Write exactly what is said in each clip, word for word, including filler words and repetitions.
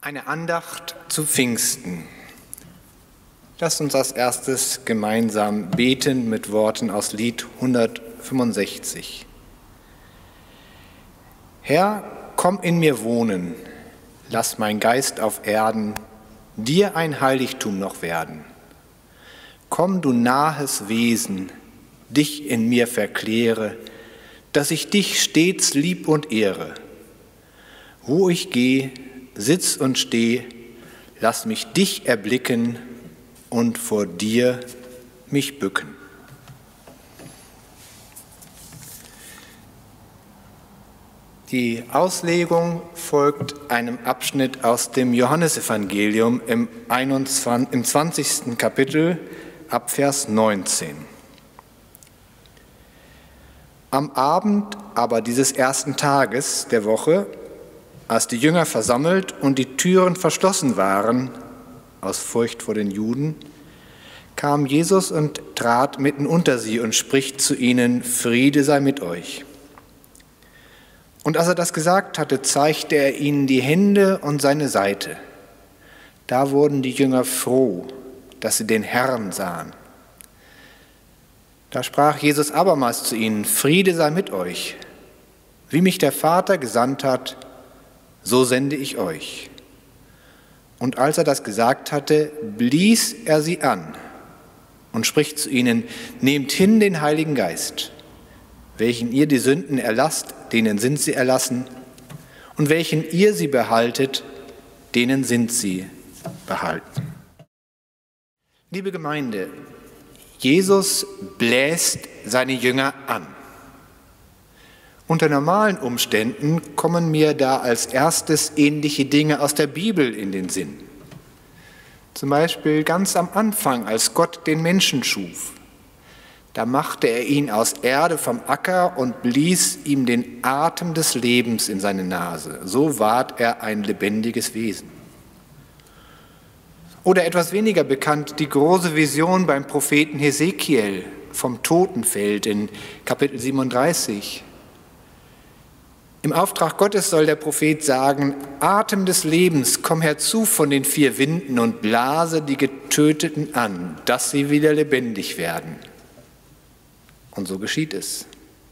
Eine Andacht zu Pfingsten. Lasst uns als erstes gemeinsam beten mit Worten aus Lied hundertfünfundsechzig. Herr, komm in mir wohnen, lass mein Geist auf Erden dir ein Heiligtum noch werden. Komm, du nahes Wesen, dich in mir verkläre, dass ich dich stets lieb und ehre. Wo ich geh, sitz und steh, lass mich dich erblicken und vor dir mich bücken. Die Auslegung folgt einem Abschnitt aus dem Johannesevangelium im, einundzwanzigsten, im zwanzigsten Kapitel ab Vers neunzehn. Am Abend aber dieses ersten Tages der Woche, als die Jünger versammelt und die Türen verschlossen waren, aus Furcht vor den Juden, kam Jesus und trat mitten unter sie und spricht zu ihnen: Friede sei mit euch. Und als er das gesagt hatte, zeigte er ihnen die Hände und seine Seite. Da wurden die Jünger froh, dass sie den Herrn sahen. Da sprach Jesus abermals zu ihnen: Friede sei mit euch. Wie mich der Vater gesandt hat, so sende ich euch. Und als er das gesagt hatte, blies er sie an und spricht zu ihnen: Nehmt hin den Heiligen Geist. Welchen ihr die Sünden erlasst, denen sind sie erlassen. Und welchen ihr sie behaltet, denen sind sie behalten. Liebe Gemeinde, Jesus bläst seine Jünger an. Unter normalen Umständen kommen mir da als erstes ähnliche Dinge aus der Bibel in den Sinn. Zum Beispiel ganz am Anfang, als Gott den Menschen schuf. Da machte er ihn aus Erde vom Acker und blies ihm den Atem des Lebens in seine Nase. So ward er ein lebendiges Wesen. Oder etwas weniger bekannt, die große Vision beim Propheten Hesekiel vom Totenfeld in Kapitel siebenunddreißig. Im Auftrag Gottes soll der Prophet sagen: Atem des Lebens, komm herzu von den vier Winden und blase die Getöteten an, dass sie wieder lebendig werden. Und so geschieht es.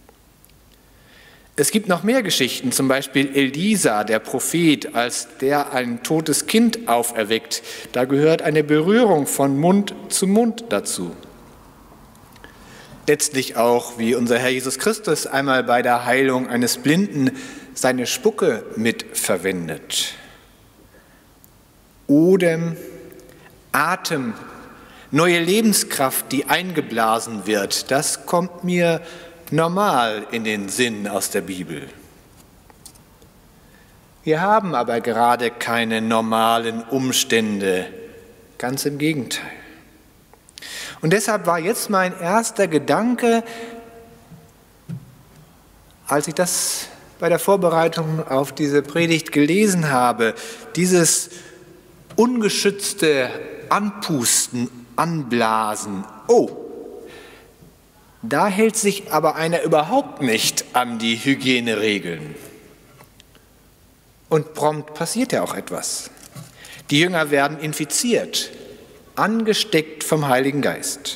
Es gibt noch mehr Geschichten, zum Beispiel Elisa, der Prophet, als der ein totes Kind auferweckt. Da gehört eine Berührung von Mund zu Mund dazu. Letztlich auch, wie unser Herr Jesus Christus einmal bei der Heilung eines Blinden seine Spucke mitverwendet. Odem, Atem, neue Lebenskraft, die eingeblasen wird, das kommt mir normal in den Sinn aus der Bibel. Wir haben aber gerade keine normalen Umstände, ganz im Gegenteil. Und deshalb war jetzt mein erster Gedanke, als ich das bei der Vorbereitung auf diese Predigt gelesen habe, dieses ungeschützte Anpusten, Anblasen. Oh, da hält sich aber einer überhaupt nicht an die Hygieneregeln. Und prompt passiert ja auch etwas. Die Jünger werden infiziert, angesteckt vom Heiligen Geist.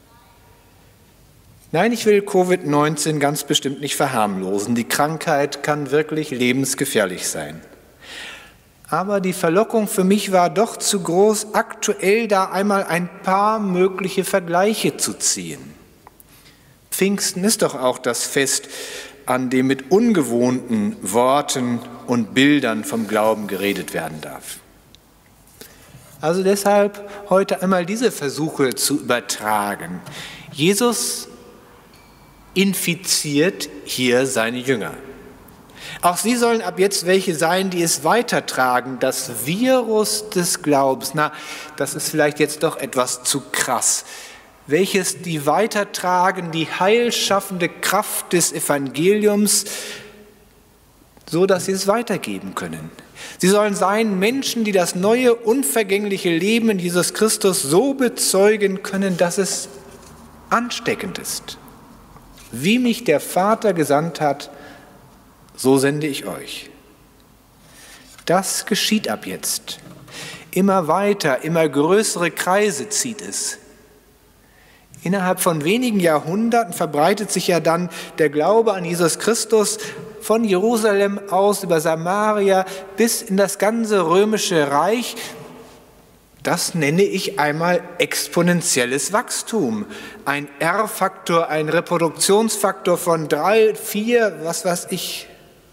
Nein, ich will Covid neunzehn ganz bestimmt nicht verharmlosen. Die Krankheit kann wirklich lebensgefährlich sein. Aber die Verlockung für mich war doch zu groß, aktuell da einmal ein paar mögliche Vergleiche zu ziehen. Pfingsten ist doch auch das Fest, an dem mit ungewohnten Worten und Bildern vom Glauben geredet werden darf. Also deshalb heute einmal diese Versuche zu übertragen. Jesus infiziert hier seine Jünger. Auch sie sollen ab jetzt welche sein, die es weitertragen, das Virus des Glaubens. Na, das ist vielleicht jetzt doch etwas zu krass. Welches die weitertragen, die heilschaffende Kraft des Evangeliums, so dass sie es weitergeben können. Sie sollen sein Menschen, die das neue, unvergängliche Leben in Jesus Christus so bezeugen können, dass es ansteckend ist. Wie mich der Vater gesandt hat, so sende ich euch. Das geschieht ab jetzt. Immer weiter, immer größere Kreise zieht es. Innerhalb von wenigen Jahrhunderten verbreitet sich ja dann der Glaube an Jesus Christus von Jerusalem aus über Samaria bis in das ganze römische Reich. Das nenne ich einmal exponentielles Wachstum. Ein R-Faktor, ein Reproduktionsfaktor von drei, vier, was weiß ich.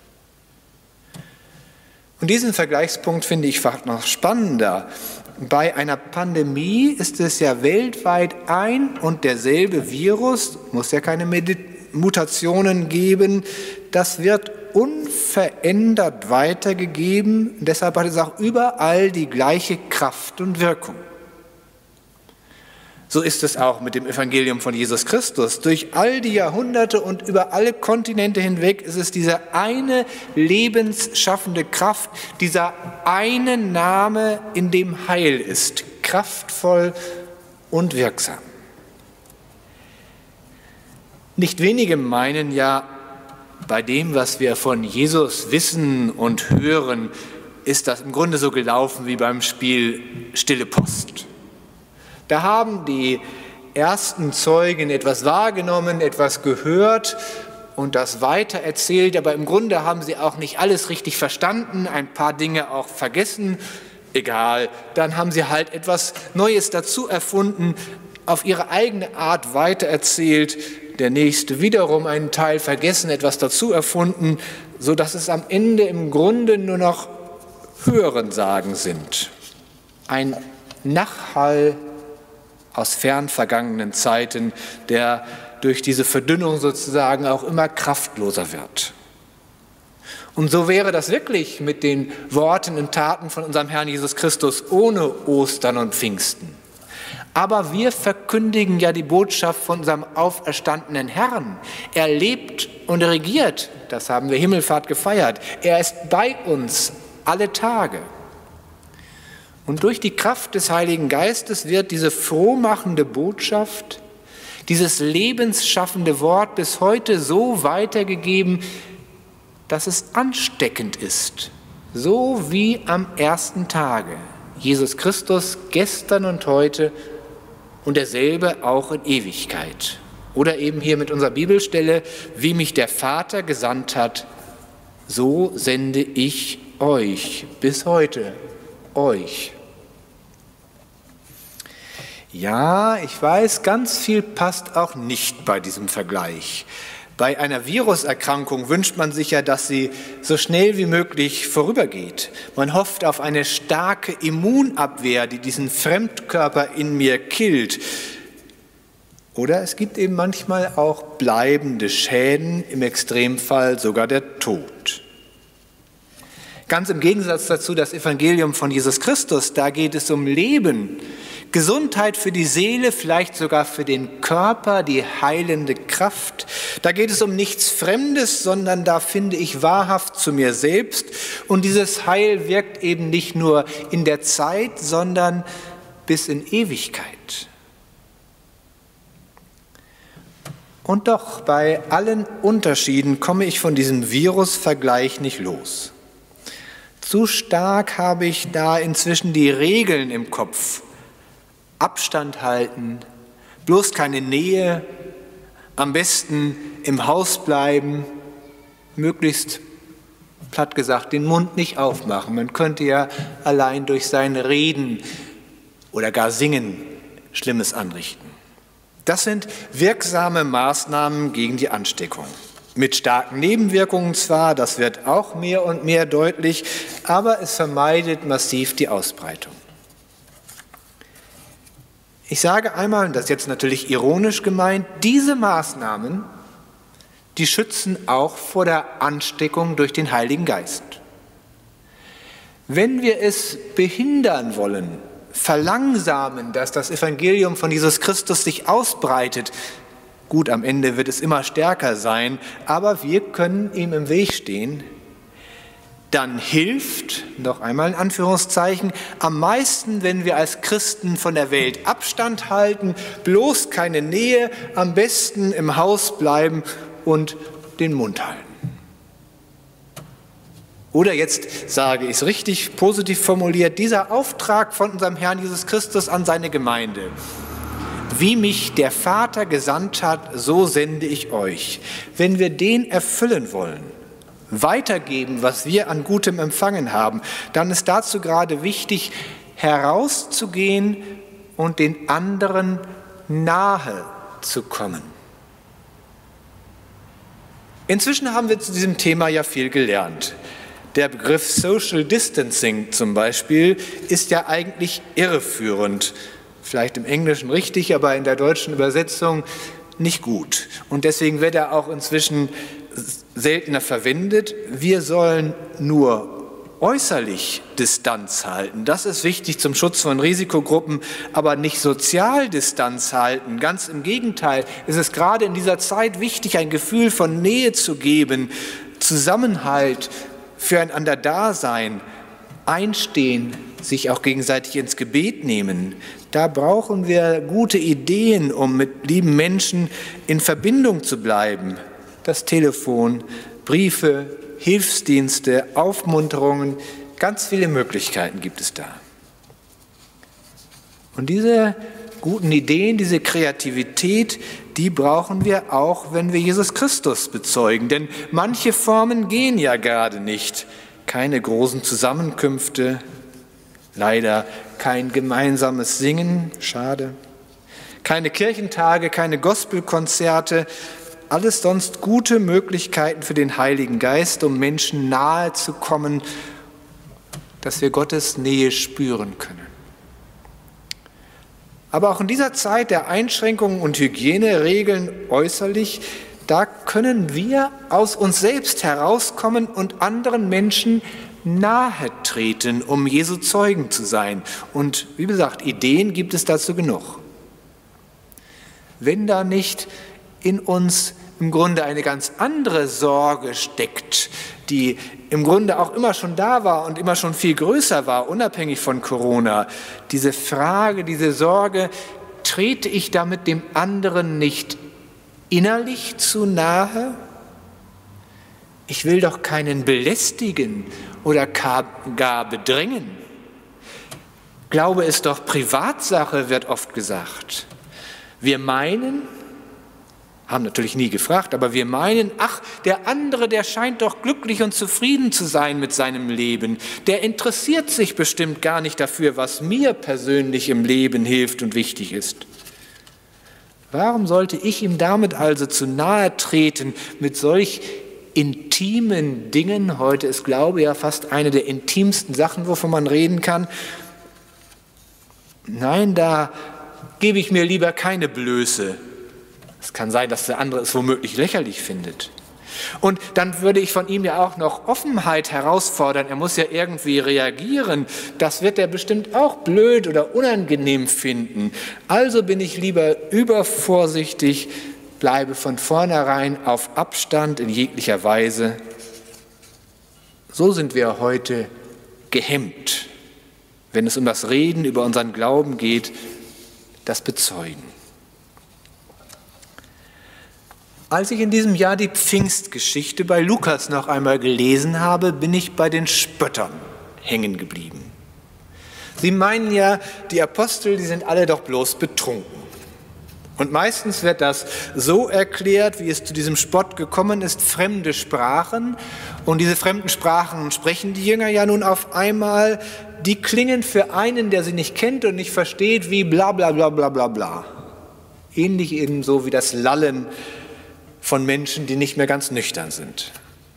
Und diesen Vergleichspunkt finde ich fast noch spannender. Bei einer Pandemie ist es ja weltweit ein und derselbe Virus, muss ja keine Mutationen geben, das wird unverändert weitergegeben. Deshalb hat es auch überall die gleiche Kraft und Wirkung. So ist es auch mit dem Evangelium von Jesus Christus. Durch all die Jahrhunderte und über alle Kontinente hinweg ist es diese eine lebensschaffende Kraft, dieser eine Name, in dem Heil ist, kraftvoll und wirksam. Nicht wenige meinen ja, bei dem, was wir von Jesus wissen und hören, ist das im Grunde so gelaufen wie beim Spiel Stille Post. Da haben die ersten Zeugen etwas wahrgenommen, etwas gehört und das weitererzählt, aber im Grunde haben sie auch nicht alles richtig verstanden, ein paar Dinge auch vergessen. Egal, dann haben sie halt etwas Neues dazu erfunden, auf ihre eigene Art weitererzählt, der Nächste wiederum einen Teil vergessen, etwas dazu erfunden, sodass es am Ende im Grunde nur noch Hörensagen sind. Ein Nachhall aus fern vergangenen Zeiten, der durch diese Verdünnung sozusagen auch immer kraftloser wird. Und so wäre das wirklich mit den Worten und Taten von unserem Herrn Jesus Christus ohne Ostern und Pfingsten. Aber wir verkündigen ja die Botschaft von unserem auferstandenen Herrn. Er lebt und regiert, das haben wir Himmelfahrt gefeiert. Er ist bei uns alle Tage. Und durch die Kraft des Heiligen Geistes wird diese frohmachende Botschaft, dieses lebensschaffende Wort bis heute so weitergegeben, dass es ansteckend ist, so wie am ersten Tage. Jesus Christus gestern und heute und derselbe auch in Ewigkeit. Oder eben hier mit unserer Bibelstelle, wie mich der Vater gesandt hat, so sende ich euch bis heute. Euch. Ja, ich weiß, ganz viel passt auch nicht bei diesem Vergleich. Bei einer Viruserkrankung wünscht man sich ja, dass sie so schnell wie möglich vorübergeht. Man hofft auf eine starke Immunabwehr, die diesen Fremdkörper in mir killt. Oder es gibt eben manchmal auch bleibende Schäden, im Extremfall sogar der Tod. Ganz im Gegensatz dazu das Evangelium von Jesus Christus, da geht es um Leben, Gesundheit für die Seele, vielleicht sogar für den Körper, die heilende Kraft. Da geht es um nichts Fremdes, sondern da finde ich wahrhaft zu mir selbst. Und dieses Heil wirkt eben nicht nur in der Zeit, sondern bis in Ewigkeit. Und doch, bei allen Unterschieden komme ich von diesem Virusvergleich nicht los. Zu stark habe ich da inzwischen die Regeln im Kopf. Abstand halten, bloß keine Nähe, am besten im Haus bleiben, möglichst, platt gesagt, den Mund nicht aufmachen. Man könnte ja allein durch sein Reden oder gar Singen Schlimmes anrichten. Das sind wirksame Maßnahmen gegen die Ansteckung. Mit starken Nebenwirkungen zwar, das wird auch mehr und mehr deutlich, aber es vermeidet massiv die Ausbreitung. Ich sage einmal, und das ist jetzt natürlich ironisch gemeint, diese Maßnahmen, die schützen auch vor der Ansteckung durch den Heiligen Geist. Wenn wir es behindern wollen, verlangsamen, dass das Evangelium von Jesus Christus sich ausbreitet, gut, am Ende wird es immer stärker sein, aber wir können ihm im Weg stehen, dann hilft, noch einmal in Anführungszeichen, am meisten, wenn wir als Christen von der Welt Abstand halten, bloß keine Nähe, am besten im Haus bleiben und den Mund halten. Oder jetzt sage ich es richtig positiv formuliert, dieser Auftrag von unserem Herrn Jesus Christus an seine Gemeinde. Wie mich der Vater gesandt hat, so sende ich euch. Wenn wir den erfüllen wollen, weitergeben, was wir an Gutem empfangen haben, dann ist dazu gerade wichtig, herauszugehen und den anderen nahe zu kommen. Inzwischen haben wir zu diesem Thema ja viel gelernt. Der Begriff Social Distancing zum Beispiel ist ja eigentlich irreführend. Vielleicht im Englischen richtig, aber in der deutschen Übersetzung nicht gut. Und deswegen wird er auch inzwischen seltener verwendet. Wir sollen nur äußerlich Distanz halten. Das ist wichtig zum Schutz von Risikogruppen, aber nicht sozial Distanz halten. Ganz im Gegenteil, es ist gerade in dieser Zeit wichtig, ein Gefühl von Nähe zu geben, Zusammenhalt, füreinander Dasein, einstehen, sich auch gegenseitig ins Gebet nehmen. Da brauchen wir gute Ideen, um mit lieben Menschen in Verbindung zu bleiben. Das Telefon, Briefe, Hilfsdienste, Aufmunterungen, ganz viele Möglichkeiten gibt es da. Und diese guten Ideen, diese Kreativität, die brauchen wir auch, wenn wir Jesus Christus bezeugen. Denn manche Formen gehen ja gerade nicht. Keine großen Zusammenkünfte, leider kein gemeinsames Singen, schade. Keine Kirchentage, keine Gospelkonzerte, alles sonst gute Möglichkeiten für den Heiligen Geist, um Menschen nahe zu kommen, dass wir Gottes Nähe spüren können. Aber auch in dieser Zeit der Einschränkungen und Hygieneregeln äußerlich, da können wir aus uns selbst herauskommen und anderen Menschen nahe treten, um Jesu Zeugen zu sein. Und wie gesagt, Ideen gibt es dazu genug. Wenn da nicht in uns im Grunde eine ganz andere Sorge steckt, die im Grunde auch immer schon da war und immer schon viel größer war, unabhängig von Corona. Diese Frage, diese Sorge, trete ich damit dem anderen nicht innerlich zu nahe? Ich will doch keinen belästigen oder gar bedrängen. Glaube ist doch Privatsache, wird oft gesagt. Wir meinen, haben natürlich nie gefragt, aber wir meinen, ach, der andere, der scheint doch glücklich und zufrieden zu sein mit seinem Leben. Der interessiert sich bestimmt gar nicht dafür, was mir persönlich im Leben hilft und wichtig ist. Warum sollte ich ihm damit also zu nahe treten mit solch intimen Dingen? Heute ist Glaube ja fast eine der intimsten Sachen, wovon man reden kann. Nein, da gebe ich mir lieber keine Blöße. Es kann sein, dass der andere es womöglich lächerlich findet. Und dann würde ich von ihm ja auch noch Offenheit herausfordern. Er muss ja irgendwie reagieren. Das wird er bestimmt auch blöd oder unangenehm finden. Also bin ich lieber übervorsichtig, bleibe von vornherein auf Abstand in jeglicher Weise. So sind wir heute gehemmt, wenn es um das Reden über unseren Glauben geht, das Bezeugen. Als ich in diesem Jahr die Pfingstgeschichte bei Lukas noch einmal gelesen habe, bin ich bei den Spöttern hängen geblieben. Sie meinen ja, die Apostel, die sind alle doch bloß betrunken. Und meistens wird das so erklärt, wie es zu diesem Spott gekommen ist, fremde Sprachen. Und diese fremden Sprachen sprechen die Jünger ja nun auf einmal, die klingen für einen, der sie nicht kennt und nicht versteht, wie bla bla bla bla bla bla. Ähnlich ebenso wie das Lallen von Menschen, die nicht mehr ganz nüchtern sind.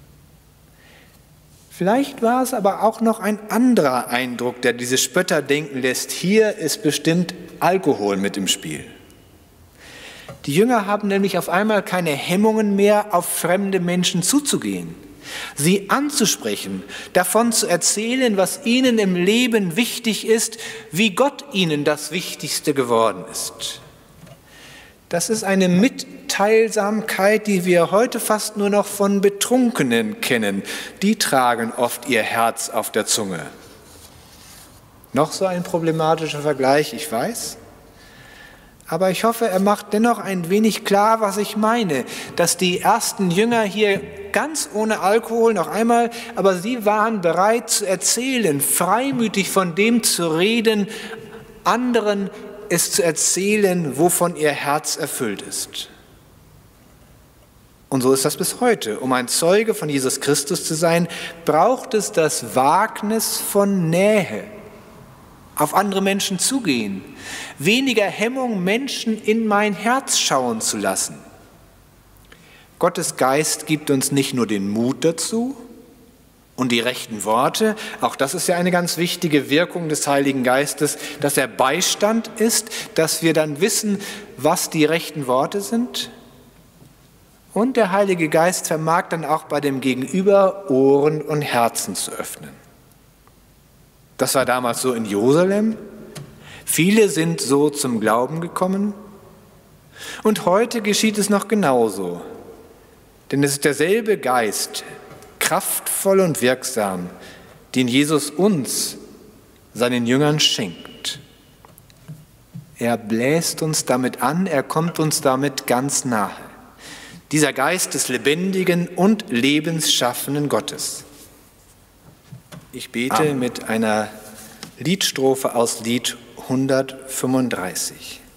Vielleicht war es aber auch noch ein anderer Eindruck, der diese Spötter denken lässt. Hier ist bestimmt Alkohol mit im Spiel. Die Jünger haben nämlich auf einmal keine Hemmungen mehr, auf fremde Menschen zuzugehen, sie anzusprechen, davon zu erzählen, was ihnen im Leben wichtig ist, wie Gott ihnen das Wichtigste geworden ist. Das ist eine Mitteilsamkeit, die wir heute fast nur noch von Betrunkenen kennen. Die tragen oft ihr Herz auf der Zunge. Noch so ein problematischer Vergleich, ich weiß. Aber ich hoffe, er macht dennoch ein wenig klar, was ich meine, dass die ersten Jünger hier ganz ohne Alkohol noch einmal, aber sie waren bereit zu erzählen, freimütig von dem zu reden, anderen es zu erzählen, wovon ihr Herz erfüllt ist. Und so ist das bis heute. Um ein Zeuge von Jesus Christus zu sein, braucht es das Wagnis von Nähe. Auf andere Menschen zugehen, weniger Hemmung, Menschen in mein Herz schauen zu lassen. Gottes Geist gibt uns nicht nur den Mut dazu und die rechten Worte, auch das ist ja eine ganz wichtige Wirkung des Heiligen Geistes, dass er Beistand ist, dass wir dann wissen, was die rechten Worte sind. Und der Heilige Geist vermag dann auch bei dem Gegenüber Ohren und Herzen zu öffnen. Das war damals so in Jerusalem. Viele sind so zum Glauben gekommen. Und heute geschieht es noch genauso. Denn es ist derselbe Geist, kraftvoll und wirksam, den Jesus uns, seinen Jüngern, schenkt. Er bläst uns damit an, er kommt uns damit ganz nahe. Dieser Geist des lebendigen und lebensschaffenden Gottes. Ich bete Amen. Mit einer Liedstrophe aus Lied hundertfünfunddreißig.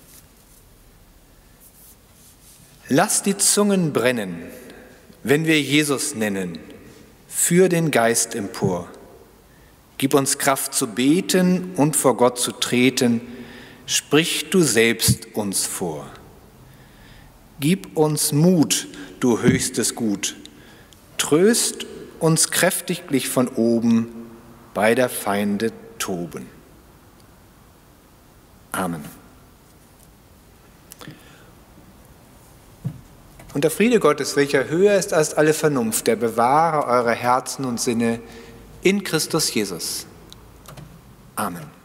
Lass die Zungen brennen, wenn wir Jesus nennen, führ den Geist empor. Gib uns Kraft zu beten und vor Gott zu treten, sprich du selbst uns vor. Gib uns Mut, du höchstes Gut, tröst uns kräftiglich von oben, bei der Feinde toben. Amen. Und der Friede Gottes, welcher höher ist als alle Vernunft, der bewahre eure Herzen und Sinne in Christus Jesus. Amen.